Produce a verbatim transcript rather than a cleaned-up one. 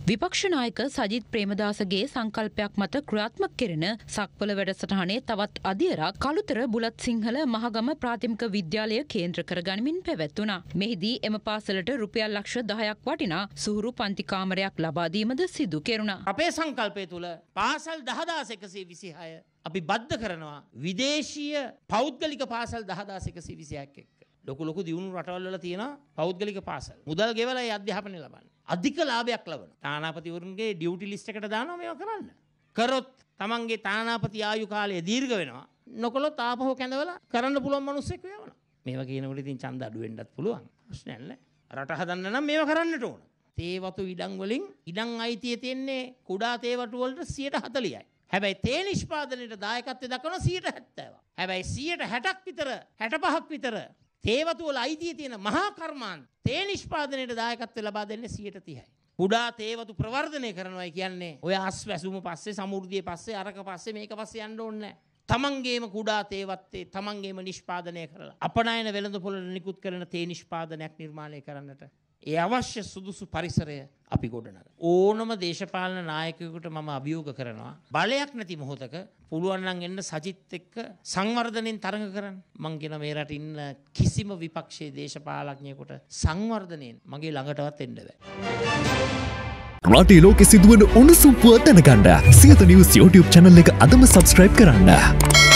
විපක්ෂ නායක සජිත් ප්‍රේමදාසගේ සංකල්පයක් මත ක්‍රියාත්මක කෙරෙන සක්වල වැඩසටහනේ තවත් අදියරක් කළුතර බුලත් සිංහල මහගම ප්‍රාථමික විද්‍යාලය කේන්ද්‍ර කරගනිමින් පැවැත්වුණා. මෙහිදී එම පාසලට රුපියල් ලක්ෂ දහයක් වටිනා සුහුරු පන්ති කාමරයක් ලබා දීමද සිදු කෙරුණා. අපේ සංකල්පය තුල පාසල් දහදාස් එකසිය විසිහය අපි බද්ධ කරනවා විදේශීය පෞද්ගලික පාසල් දහදාස් එකසිය විසිහයක් එක්ක. ලොකු ලොකු දියුණු රටවල් වල තියෙන පෞද්ගලික පාසල්. මුදල් ගෙවලා ඒ අධ්‍යාපනය ලබන්නේ. අධික ලාභයක් ලබන. තානාපතිවරුන්ගේ ඩියුටි ලිස්ට් එකට දානවා මේවා කරන්න. කරොත් තමන්ගේ තානාපති ආයු කාලය දීර්ඝ වෙනවා. නොකළොත් ආපහු කැඳවලා කරන්න පුළුවන් මිනිස්සෙක් වෙනවා. මේවා කියනකොට ඉතින් ඡන්ද අඩු වෙන්නත් පුළුවන්. ප්‍රශ්නයක් නැහැ. රට හදන්න නම් මේවා කරන්නට ඕන. තේ වතු ඉඩම් වලින් ඉඩම් අයිතිය තියෙන්නේ කුඩා තේ වතු වලට සියයට හතළිහයි. හැබැයි තේ නිෂ්පාදනයේ දායකත්වය දක්වන සියයට හැත්තෑව. හැබැයි සියයට හැටක් විතර හැට පහක් විතර තේවතු වල අයිතිය තියෙන මහා කර්මාන්ත තේ නිෂ්පාදනයේ දායකත්වය ලබා දෙන්නේ සියයට තිහයි. කුඩා තේවතු ප්‍රවර්ධනය කරනවා කියන්නේ ඔය අස් වැසුම පස්සේ සමෘද්ධිය පස්සේ අරක පස්සේ මේක පස්සේ යන්න ඕනේ නැහැ. තමන්ගේම කුඩා තේවත්තේ තමන්ගේම නිෂ්පාදනය කරලා අපනයන වෙළඳ පොළට නිකුත් කරන තේ නිෂ්පාදනයක් නිර්මාණය කරන්නට ඒ අවශ්‍ය සුදුසු පරිසරය අපි ගොඩනගන. ඕනම දේශපාලන නායකයෙකුට මම අභියෝග කරනවා බලයක් නැති මොහොතක පුළුවන් නම් එන්න සජිත් එක්ක සංවර්ධනෙන් තරඟ කරන්න. මං කියන මේ රටේ ඉන්න කිසිම විපක්ෂයේ දේශපාලඥයෙකුට සංවර්ධනෙන් මගේ ළඟටවත් එන්න බෑ. රටේ ලෝකෙ සිදුවන උණුසුම් පුවත් දැනගන්න සියත නිවුස් YouTube channel එක අදම subscribe කරන්න.